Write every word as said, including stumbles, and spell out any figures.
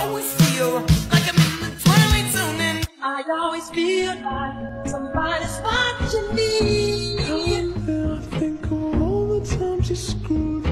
always feel like I'm in the twilight zone, and I always feel like somebody's watching me. I think of all the times you screwed